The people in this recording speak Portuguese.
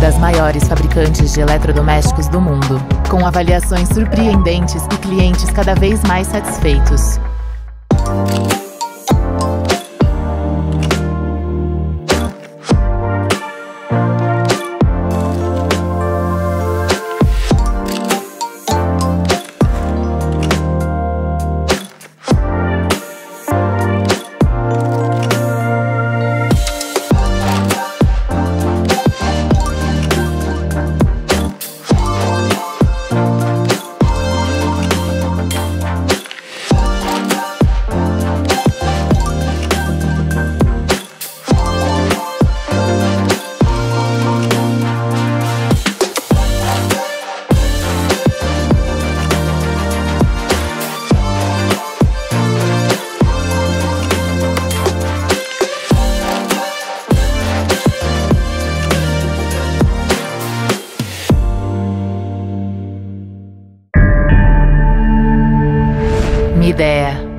das maiores fabricantes de eletrodomésticos do mundo, com avaliações surpreendentes e clientes cada vez mais satisfeitos. Midea.